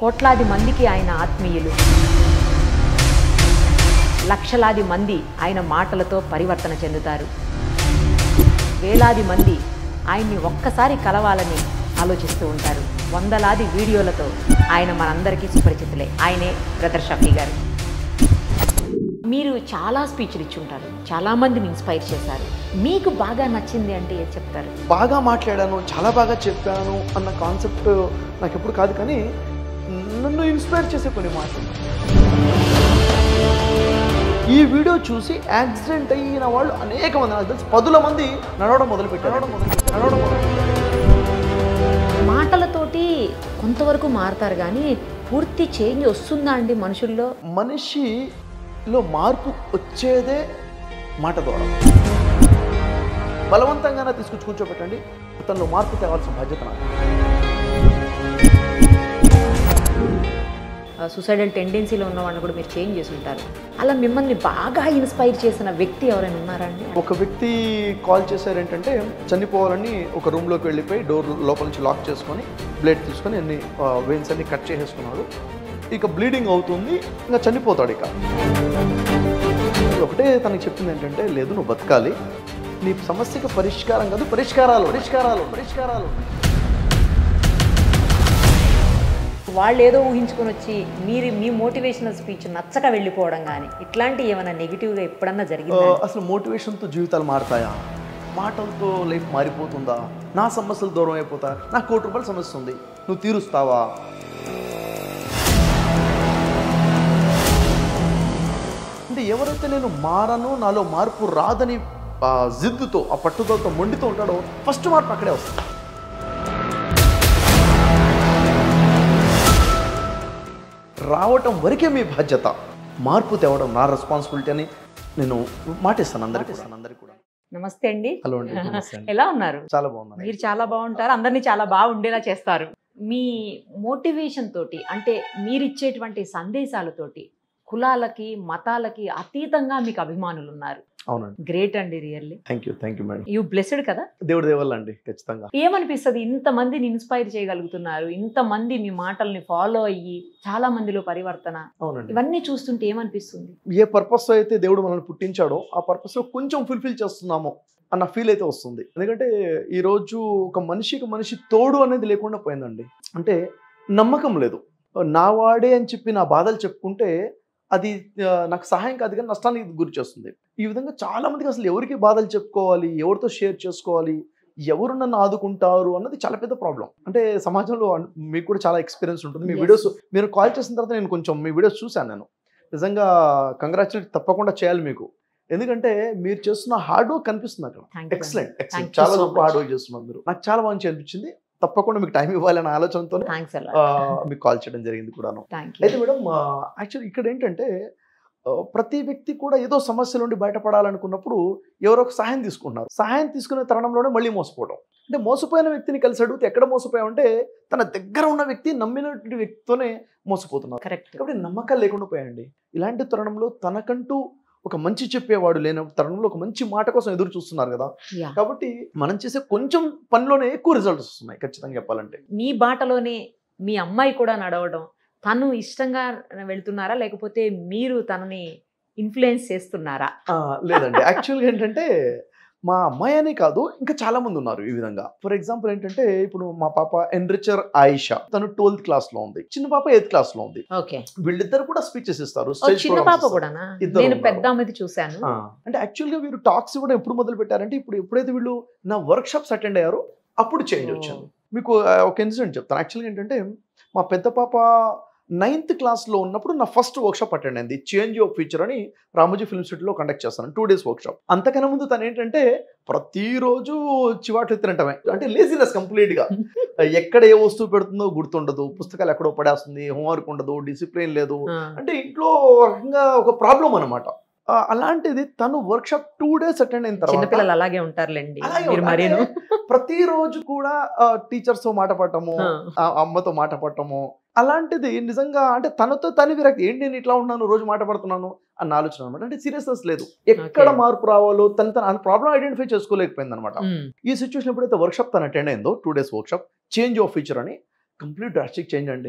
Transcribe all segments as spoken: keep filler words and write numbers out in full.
కోట్లాది మందికి ఆయన ఆత్మీయులు, లక్షలాది మంది ఆయన మాటలతో పరివర్తన చెందుతారు. వేలాది మంది ఆయన్ని ఒక్కసారి కలవాలని ఆలోచిస్తూ ఉంటారు. వందలాది వీడియోలతో ఆయన మనందరికీ సుపరిచితులే. ఆయనే బ్రదర్ షఫీ గారు. మీరు చాలా స్పీచ్లు ఇచ్చి ఉంటారు, చాలామందిని ఇన్స్పైర్ చేశారు. మీకు బాగా నచ్చింది అంటే ఏం చెప్తారు? బాగా మాట్లాడాను, చాలా బాగా చెప్పాను అన్న కాన్సెప్ట్ నాకు ఎప్పుడు కాదు, కానీ నన్ను ఇన్స్పైర్ చేసే కొన్ని మాటలు. ఈ వీడియో చూసి యాక్సిడెంట్ అయిన వాళ్ళు అనేక మంది, నాకు తెలిసి పదుల మంది నడవడం మొదలుపెట్టారు. నడవడం మొదలుపెట్టారు నడవడం మొదలుపెట్టారు మాటలతోటి కొంతవరకు మారుతారు, కానీ పూర్తి చేంజ్ వస్తుందా అండి మనుషుల్లో? మనిషిలో మార్పు వచ్చేదే మాట ద్వారా. బలవంతంగానే తీసుకొచ్చి కూర్చోబెట్టండి, తనలో మార్పు తేవాల్సిన బాధ్యత నాకు. సూసైడల్ టెండెన్సీలో ఉన్న వాళ్ళని కూడా మీరు చేంజ్ చేసి ఉంటారు. అలా మిమ్మల్ని బాగా ఇన్స్పైర్ చేసిన వ్యక్తి ఎవరైనా ఉన్నారా అండి? ఒక వ్యక్తి కాల్ చేశారు ఏంటంటే, చనిపోవాలని ఒక రూమ్లోకి వెళ్ళిపోయి డోర్ లోపల నుంచి లాక్ చేసుకొని బ్లేడ్ తీసుకొని అన్ని వెయిన్స్ అన్ని కట్ చేసేసుకున్నాడు. ఇక బ్లీడింగ్ అవుతుంది, ఇంకా చనిపోతాడు. ఇక ఒకటే తనకి చెప్పింది ఏంటంటే, లేదు నువ్వు బతకాలి, నీ సమస్యకు పరిష్కారం కాదు పరిష్కారాలు పరిష్కారాలు పరిష్కారాలు వాళ్ళు ఏదో ఊహించుకొని వచ్చి మీరు మీ మోటివేషనల్ స్పీచ్ నచ్చక వెళ్ళిపోవడం కానీ ఇట్లాంటివి ఏమైనా నెగిటివ్గా ఎప్పుడన్నా జరిగిందా? అసలు మోటివేషన్తో జీవితాలు మారుతాయా? మాటలతో లైఫ్ మారిపోతుందా? నా సమస్యలు దూరం అయిపోతా? నాకు కోటి రూపాయల సమస్య ఉంది, నువ్వు తీరుస్తావా? అంటే ఎవరైతే నేను మారను, నాలో మార్పు రాదని ఆ జిద్దుతో, ఆ పట్టుదలతో, మొండితో ఉంటాడో ఫస్ట్ మార్పు అక్కడే వస్తుంది. రావటం వరకే మీ బాధ్యత, మార్పు తేవడం నా రెస్పాన్సిబిలిటీ అని నేను మాటిస్తాను అందరికీ అందరికీ కూడా. నమస్తే అండి. హలో అండి. ఎలా ఉన్నారు? చాలా బాగున్నాను. మీరు చాలా బాగుంటారు, అందరినీ చాలా బాగా ఉండేలా చేస్తారు. మీ మోటివేషన్ తోటి, అంటే మీరు ఇచ్చేటువంటి సందేశాలతోటి కులాలకి మతాలకి అతీతంగా మీకు అభిమానులు ఉన్నారు. అవునండి. గ్రేట్ అండి, really. Thank you thank you madam. You blessed కదా. దేవుడి దేవల్ల అండి. ఖచ్చితంగా ఏమనిపిస్తుంది, ఇంతమందిని ఇన్స్పైర్ చేయగలుగుతున్నారు, ఇంతమంది మీ మాటల్ని ఫాలో అయ్యి చాలా మందిలో పరివర్తన, అవునండి, ఇవన్నీ చూస్తుంటే ఏమనిపిస్తుంది? ఏ పర్పస్ అయితే దేవుడు మనల్ని పుట్టించాడో ఆ పర్పస్ లో కొంచెం ఫుల్ఫిల్ చేస్తున్నామో అన్న ఫీల్ అయితే వస్తుంది. ఎందుకంటే ఈరోజు ఒక మనిషికి మనిషి తోడు అనేది లేకుండా పోయిందండి. అంటే నమ్మకం లేదు. నా వాడే అని చెప్పి నా బాధలు చెప్పుకుంటే అది నాకు సహాయం కాదు కానీ నష్టానికి గురి చేస్తుంది. ఈ విధంగా చాలా మందికి అసలు ఎవరికి బాధలు చెప్పుకోవాలి, ఎవరితో షేర్ చేసుకోవాలి, ఎవరు నన్ను ఆదుకుంటారు అన్నది చాలా పెద్ద ప్రాబ్లం. అంటే సమాజంలో మీకు కూడా చాలా ఎక్స్పీరియన్స్ ఉంటుంది. మీ వీడియోస్ మీరు కాల్ చేసిన తర్వాత నేను కొంచెం మీ వీడియోస్ చూశాను. నేను నిజంగా కంగ్రాచులేట్ తప్పకుండా చేయాలి మీకు. ఎందుకంటే మీరు చేస్తున్న హార్డ్ వర్క్ కనిపిస్తుంది అక్కడ. ఎక్సలెంట్ ఎక్సలెంట్ చాలా గొప్ప హార్డ్ వర్క్ చేస్తున్నారు మీరు. నాకు చాలా మంచి అనిపించింది. తప్పకుండా మీకు టైం ఇవ్వాలనే ఆలోచనతో మీకు కాల్ చేయడం జరిగింది కూడాను. అయితే మేడం, యాక్చువల్లీ ఇక్కడ ఏంటంటే ప్రతి వ్యక్తి కూడా ఏదో సమస్య నుండి బయటపడాలనుకున్నప్పుడు ఎవరో ఒక సహాయం తీసుకుంటున్నారు. సహాయం తీసుకునే తరుణంలోనే మళ్ళీ మోసపోవడం. అంటే మోసపోయిన వ్యక్తిని కలిసి అడిగితే ఎక్కడ మోసపోయామంటే తన దగ్గర ఉన్న వ్యక్తి, నమ్మినటువంటి వ్యక్తితోనే మోసపోతున్నారు. కాబట్టి నమ్మకాలు లేకుండా పోయాయండి. ఇలాంటి తరుణంలో తనకంటూ ఒక మంచి చెప్పేవాడు లేని తరుణంలో ఒక మంచి మాట కోసం ఎదురు చూస్తున్నారు కదా. కాబట్టి మనం చేసే కొంచెం పనిలోనే ఎక్కువ రిజల్ట్స్ వస్తున్నాయి ఖచ్చితంగా చెప్పాలంటే. మీ బాటలోనే మీ అమ్మాయి కూడా నడవడం, తను ఇష్టంగా వెళ్తున్నారా లేకపోతే మీరు తనని ఇన్ఫ్లుయెన్స్ చేస్తున్నారా? లేదండి, యాక్చువల్గా ఏంటంటే మా అమ్మాయి అనే కాదు, ఇంకా చాలా మంది ఉన్నారు ఈ విధంగా. ఫర్ ఎగ్జాంపుల్ ఏంటంటే ఇప్పుడు మా పాప ఎన్రిచర్ ఆయిషా, తను ట్వెల్త్ క్లాస్ లో ఉంది, చిన్న పాప ఎయిత్ క్లాస్ లో ఉంది. వీళ్ళిద్దరు కూడా స్పీచెస్ ఇస్తారు. చిన్న పాప కూడా పెద్ద అమ్మది చూశాను. అంటే యాక్చువల్ గా వీరు టాక్స్ కూడా ఎప్పుడు మొదలు పెట్టారంటే ఇప్పుడు ఎప్పుడైతే వీళ్ళు నా వర్క్ షాప్స్ అటెండ్ అయ్యారో అప్పుడు చేంజ్ వచ్చింది. మీకు ఒక ఇన్సిడెంట్ చెప్తాను. యాక్చువల్గా ఏంటంటే మా పెద్ద పాప నైన్త్ క్లాస్లో ఉన్నప్పుడు నా ఫస్ట్ వర్క్షాప్ అటెండ్ అయింది. చేంజ్ ఆఫ్ ఫ్యూచర్ అని రామోజీ ఫిల్మ్ సిటీలో కండక్ట్ చేస్తాను, టూ డేస్ వర్క్షాప్. అంతకన్నా ముందు తను ఏంటంటే ప్రతిరోజు చివాట్లు తినటమే, అంటే లేజినెస్ కంప్లీట్గా. ఎక్కడ ఏ వస్తువు పెడుతుందో గుర్తుండదు, పుస్తకాలు ఎక్కడో పడేస్తుంది, హోంవర్క్ ఉండదు, డిసిప్లిన్ లేదు, అంటే ఇంట్లో రకంగా ఒక ప్రాబ్లం అనమాట. అలాంటిది తను వర్క్షాప్ టూ డేస్ అటెండ్ అయిన తర్వాత అలాగే ఉంటారులేండి, ప్రతిరోజు కూడా టీచర్స్ తో మాట పడటము, అమ్మతో మాట పడటము, అలాంటిది నిజంగా అంటే తనతో తని విరక్తి. ఏంటి నేను ఇట్లా ఉన్నాను, రోజు మాట పడుతున్నాను అన్న ఆలోచన అనమాట. అంటే సీరియస్నెస్ లేదు, ఎక్కడ మార్పు రావాలో తను తన ప్రాబ్లం ఐడెంటిఫై చేసుకోలేకపోయింది అనమాట. ఈ సిచ్యువేషన్ ఎప్పుడైతే వర్క్షాప్ తను అటెండ్ అయిందో, two days workshop change of future అని, కంప్లీట్ డ్రాస్టిక్ చేంజ్ అండి.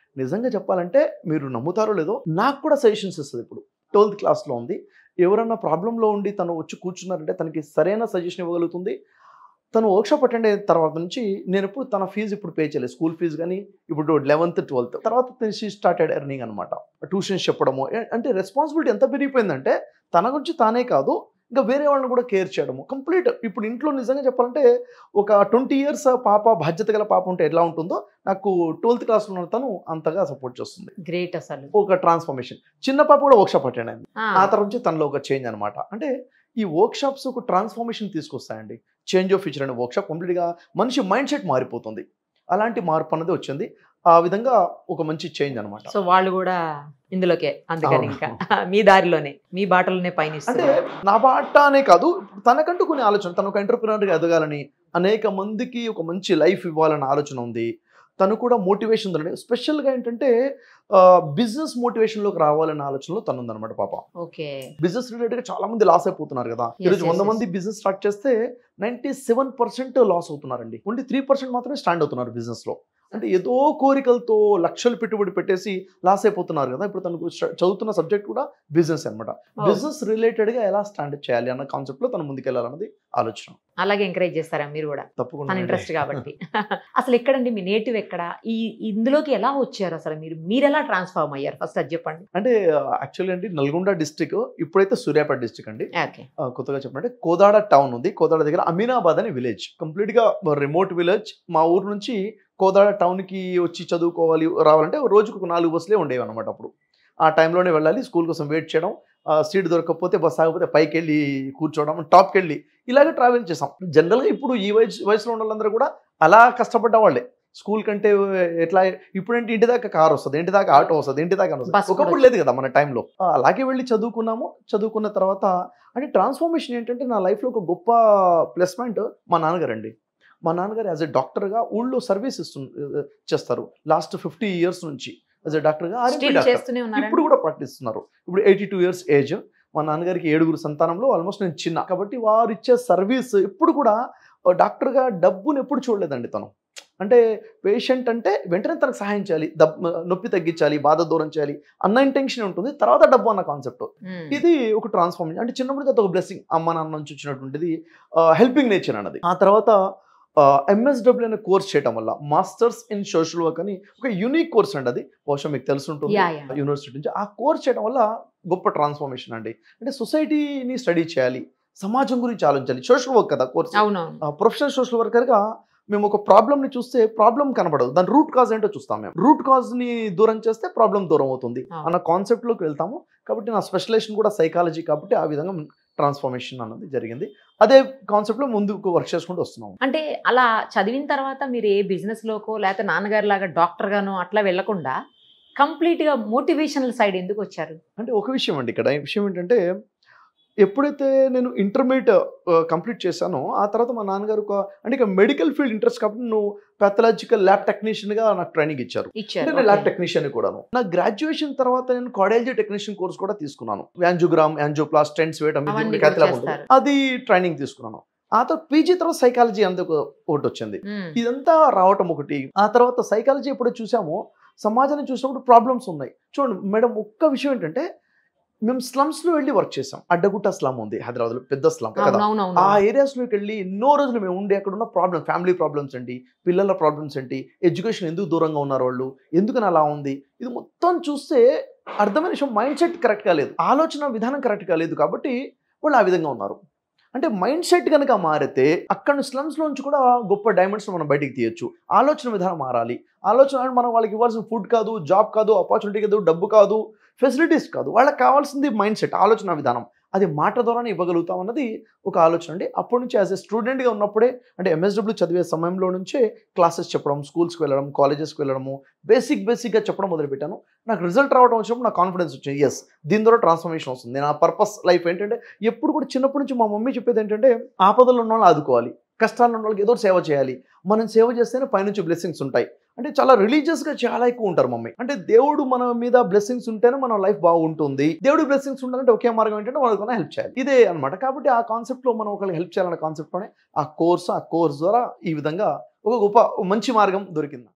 నిజంగా చెప్పాలంటే మీరు నమ్ముతారో లేదో నాకు కూడా సజెషన్స్ ఇస్తుంది. ఇప్పుడు ట్వెల్త్ క్లాస్లో ఉంది, ఎవరన్నా ప్రాబ్లంలో ఉండి తను వచ్చి కూర్చున్నారంటే తనకి సరైన సజెషన్ ఇవ్వగలుగుతుంది. తను వర్క్షాప్ అటెండ్ అయిన తర్వాత నుంచి నేను ఎప్పుడు తన ఫీజు ఇప్పుడు పే చేయలేదు, స్కూల్ ఫీజు కానీ ఇప్పుడు లెవెన్త్ ట్వెల్త్ తర్వాత షీ స్టార్టెడ్ ఎర్నింగ్ అనమాట. ట్యూషన్స్ చెప్పడము అంటే రెస్పాన్సిబిలిటీ ఎంత పెరిగిపోయిందంటే తన గురించి తానే కాదు ఇంకా వేరే వాళ్ళని కూడా కేర్ చేయడము కంప్లీట్. ఇప్పుడు ఇంట్లో నిజంగా చెప్పాలంటే ఒక ట్వంటీ ఇయర్స్ పాప బాధ్యత గల పాప ఉంటే ఎలా ఉంటుందో నాకు ట్వెల్త్ క్లాస్లో ఉన్న తను అంతగా సపోర్ట్ చేస్తుంది. గ్రేట్ అసలు ఒక ట్రాన్స్ఫర్మేషన్. చిన్న పాప కూడా వర్క్షాప్ అటెండ్ అయింది, ఆ తర్వాత నుంచి తనలో ఒక చేంజ్ అనమాట. అంటే ఈ వర్క్షాప్స్ ఒక ట్రాన్స్ఫర్మేషన్ తీసుకొస్తాయండి. చేంజ్ ఆఫ్ ఫ్యూచర్ అనే వర్క్షాప్ కంప్లీట్గా మనిషి మైండ్ సెట్ మారిపోతుంది. అలాంటి మార్పు అనేది వచ్చింది. ఆ విధంగా ఒక మంచి చేంజ్ అనమాట. సో వాళ్ళు కూడా ఇందులోకే అందుకని ఇంకా మీ దారిలోనే మీ బాటలోనే పయనిస్తారు. అంటే నా బాట అనే కాదు, తనకంటూ కొన్ని ఆలోచన, తను ఒక ఎంటర్‌ప్రెన్యూర్‌గా ఎదగాలని, అనేక మందికి ఒక మంచి లైఫ్ ఇవ్వాలన్న ఆలోచన ఉంది. తను కూడా మోటివేషన్ ఉందండి. స్పెషల్గా ఏంటంటే బిజినెస్ మోటివేషన్లోకి రావాలన్న ఆలోచనలో తను ఉందన్నమాట పాప. ఓకే. బిజినెస్ రిలేటెడ్గా చాలా మంది లాస్ అయిపోతున్నారు కదా. ఈరోజు వంద మంది బిజినెస్ స్టార్ట్ చేస్తే నైంటీ సెవెన్ పర్సెంట్ లాస్ అవుతున్నారండి. ఓన్లీ త్రీ పర్సెంట్ మాత్రమే స్టాండ్ అవుతున్నారు బిజినెస్లో. అంటే ఏదో కోరికలతో లక్షలు పెట్టుబడి పెట్టేసి లాస్ అయిపోతున్నారు కదా. ఇప్పుడు తనకు చదువుతున్న సబ్జెక్ట్ కూడా బిజినెస్ అనమాట. బిజినెస్ రిలేటెడ్గా ఎలా స్టాండ్ చేయాలి అన్న కాన్సెప్ట్లో తను ముందుకెళ్ళాలన్నది ఆలోచన. అలాగే ఎంకరేజ్ చేస్తారా మీరు కూడా? తప్పకుండా. ఇంట్రెస్ట్ కాబట్టి. అసలు ఎక్కడండి మీ నేటివ్ ఎక్కడ? ఈ ఇందులోకి ఎలా వచ్చారు అసలు మీరు? మీరు ఎలా ట్రాన్స్ఫార్మ్ అయ్యారు ఫస్ట్ అది చెప్పండి. అంటే యాక్చువల్లీ అండి నల్గొండ డిస్టిక్, ఇప్పుడైతే సూర్యాపేట డిస్టిక్ అండి. ఓకే. కొత్తగా చెప్పంటే కోదాడ టౌన్ ఉంది. కోదాడ దగ్గర అమీనాబాద్ అనే విలేజ్, కంప్లీట్ గా రిమోట్ విలేజ్. మా ఊరు నుంచి కోదాడ టౌన్కి వచ్చి చదువుకోవాలి రావాలంటే రోజుకు ఒక నాలుగు బస్సులే ఉండేవి అనమాట. అప్పుడు ఆ టైంలోనే వెళ్ళాలి, స్కూల్ కోసం వెయిట్ చేయడం, సీట్ దొరకకపోతే బస్ ఆగిపోతే పైకి వెళ్ళి కూర్చోవడం, టాప్కి వెళ్ళి ఇలాగే ట్రావెల్ చేసాం. జనరల్గా ఇప్పుడు ఈ వయసు వయసులో ఉన్న వాళ్ళందరూ కూడా అలా కష్టపడ్డ వాళ్ళే. స్కూల్ కంటే ఎట్లా ఇప్పుడంటే ఇంటి దాకా కార్ వస్తుంది, ఇంటి దాకా ఆటో వస్తుంది, ఇంటి దాకా వస్తుంది. ఒకప్పుడు లేదు కదా మన టైంలో. అలాగే వెళ్ళి చదువుకున్నాము. చదువుకున్న తర్వాత అంటే ట్రాన్స్ఫర్మేషన్ ఏంటంటే నా లైఫ్లో ఒక గొప్ప ప్లస్ పాయింట్ మా నాన్నగారు అండి. మా నాన్నగారు యాజ్ ఎ డాక్టర్గా ఊళ్ళో సర్వీస్ ఇస్తు చేస్తారు లాస్ట్ ఫిఫ్టీ ఇయర్స్ నుంచి. యాజ్ ఎ డాక్టర్గా ఇప్పుడు కూడా ప్రాక్టీస్ ఇస్తున్నారు. ఇప్పుడు ఎయిటీ టూ ఇయర్స్ ఏజ్. మా నాన్నగారికి ఏడుగురు సంతానంలో ఆల్మోస్ట్ నేను చిన్న కాబట్టి వారు ఇచ్చే సర్వీస్ ఎప్పుడు కూడా డాక్టర్గా డబ్బును ఎప్పుడు చూడలేదండి తను. అంటే పేషెంట్ అంటే వెంటనే తనకు సహాయం చేయాలి, నొప్పి తగ్గించాలి, బాధ దూరం చేయాలి అన్న ఇంటెన్షన్ ఉంటుంది, తర్వాత డబ్బు అన్న కాన్సెప్ట్. ఇది ఒక ట్రాన్స్ఫార్మేషన్. అంటే చిన్నప్పుడు ఒక బ్లెస్సింగ్ అమ్మ నాన్న నుంచి వచ్చినటువంటిది హెల్పింగ్ నేచర్ అన్నది. ఆ తర్వాత ఎంఎస్డబ్ల్యూ అనే కోర్స్ చేయడం వల్ల మాస్టర్స్ ఇన్ సోషల్ వర్క్ అని ఒక యూనిక్ కోర్స్ అండి. అది బహుశా మీకు తెలుసుంటుంది యూనివర్సిటీ నుంచి. ఆ కోర్స్ చేయడం వల్ల గొప్ప ట్రాన్స్ఫర్మేషన్ అండి. అంటే సొసైటీని స్టడీ చేయాలి, సమాజం గురించి ఆలోచించాలి. సోషల్ వర్క్ కదా కోర్స్. ప్రొఫెషనల్ సోషల్ వర్కర్గా మేము ఒక ప్రాబ్లమ్ని చూస్తే ప్రాబ్లం కనబడదు, దాని రూట్ కాజ్ ఏంటో చూస్తాం. మేము రూట్ కాజ్ని దూరం చేస్తే ప్రాబ్లం దూరం అవుతుంది అన్న కాన్సెప్ట్లోకి వెళ్తాము. కాబట్టి నా స్పెషలైజేషన్ కూడా సైకాలజీ కాబట్టి ఆ విధంగా ట్రాన్స్ఫర్మేషన్ అన్నది జరిగింది. అదే కాన్సెప్ట్లో ముందుకు వర్క్ చేసుకుంటూ వస్తున్నాము. అంటే అలా చదివిన తర్వాత మీరు ఏ బిజినెస్లోకో లేకపోతే నాన్నగారి లాగా డాక్టర్గానో అట్లా వెళ్లకుండా కంప్లీట్గా మోటివేషనల్ సైడ్ ఎందుకు వచ్చారు? అంటే ఒక విషయం అండి ఇక్కడ. ఈ విషయం ఏంటంటే ఎప్పుడైతే నేను ఇంటర్మీడియట్ కంప్లీట్ చేశానో ఆ తర్వాత మా నాన్నగారు ఒక అంటే ఇక మెడికల్ ఫీల్డ్ ఇంట్రెస్ట్ కాబట్టి నువ్వు పాథలాజికల్ ల్యాబ్ టెక్నీషియన్గా నాకు ట్రైనింగ్ ఇచ్చారు. నేను ల్యాబ్ టెక్నీషియన్ కూడాను. నా గ్రాడ్యుయేషన్ తర్వాత నేను కార్డియాలజీ టెక్నీషియన్ కోర్స్ కూడా తీసుకున్నాను. యాంజియోగ్రామ్, యాంజియోప్లాస్ట్, స్టెంట్స్ వేయడం, అది ట్రైనింగ్ తీసుకున్నాను. ఆ తర్వాత పీజీ తర్వాత సైకాలజీ అందుకు ఒకటి వచ్చింది. ఇదంతా రావటం ఒకటి. ఆ తర్వాత సైకాలజీ ఎప్పుడు చూసామో సమాజాన్ని చూసినప్పుడు ప్రాబ్లమ్స్ ఉన్నాయి. చూడండి మేడం, ఒక్క విషయం ఏంటంటే మేము స్లమ్స్ లో వెళ్ళి వర్క్ చేసాం. అడ్డగుట్ట స్లమ్ ఉంది హైదరాబాద్ లో, పెద్ద స్లమ్ కదా. ఆ ఏరియాస్ లోకి వెళ్ళి ఎన్నో రోజులు మేము ఉండి అక్కడ ఉన్న ప్రాబ్లమ్, ఫ్యామిలీ ప్రాబ్లమ్స్ ఏంటి, పిల్లల ప్రాబ్లమ్స్ ఏంటి, ఎడ్యుకేషన్ ఎందుకు దూరంగా ఉన్నారు వాళ్ళు, ఎందుకని అలా ఉంది, ఇది మొత్తం చూస్తే అర్థమైన విషయం మైండ్ సెట్ కరెక్ట్ గా లేదు, ఆలోచన విధానం కరెక్ట్ గా లేదు. కాబట్టి వాళ్ళు ఆ విధంగా ఉన్నారు. అంటే మైండ్ సెట్ కనుక మారితే అక్కడ స్లమ్స్ లోంచి కూడా గొప్ప డైమండ్స్ మనం బయటికి తీయొచ్చు. ఆలోచన విధానం మారాలి. ఆలోచన మనం వాళ్ళకి ఇవ్వాల్సిన ఫుడ్ కాదు, జాబ్ కాదు, ఆపర్చునిటీ కాదు, డబ్బు కాదు, ఫెసిలిటీస్ కాదు, వాళ్ళకి కావాల్సింది మైండ్ సెట్, ఆలోచన విధానం. అది మాట ద్వారానే ఇవ్వగలుగుతాం అన్నది ఒక ఆలోచన అండి. అప్పటి నుంచి యాజ్ ఎ స్టూడెంట్గా ఉన్నప్పుడే అంటే ఎంఎస్డబ్ల్యూ చదివే సమయంలో నుంచే క్లాసెస్ చెప్పడం, స్కూల్స్కి వెళ్ళడం, కాలేజెస్కి వెళ్ళడము, బేసిక్ బేసిక్గా చెప్పడం మొదలుపెట్టాను. నాకు రిజల్ట్ రావడం వచ్చినప్పుడు నాకు కాన్ఫిడెన్స్ వచ్చింది, ఎస్ దీని ద్వారా ట్రాన్స్ఫర్మేషన్ వస్తుంది. నా పర్పస్ లైఫ్ ఏంటంటే ఎప్పుడు కూడా చిన్నప్పటి నుంచి మా మమ్మీ చెప్పేది ఏంటంటే ఆపదలు ఉన్న వాళ్ళని ఆదుకోవాలి, కష్టాలు ఉన్న వాళ్ళకి ఏదో సేవ చేయాలి, మనం సేవ చేస్తేనే పైనుంచి బ్లెస్సింగ్స్ ఉంటాయి. అంటే చాలా రిలీజియస్గా చాలా ఎక్కువ ఉంటారు మమ్మీ. అంటే దేవుడు మన మీద బ్లెస్సింగ్స్ ఉంటేనే మన లైఫ్ బాగుంటుంది, దేవుడు బ్లెస్సింగ్స్ ఉండాలంటే ఒకే మార్గం ఏంటంటే వాళ్ళకన్నా హెల్ప్ చేయాలి, ఇదే అనమాట. కాబట్టి ఆ కాన్సెప్ట్లో మనం ఒకరికి హెల్ప్ చేయాలన్న కాన్సెప్ట్లోనే ఆ కోర్స్ ఆ కోర్స్ ద్వారా ఈ విధంగా ఒక గొప్ప మంచి మార్గం దొరికింది.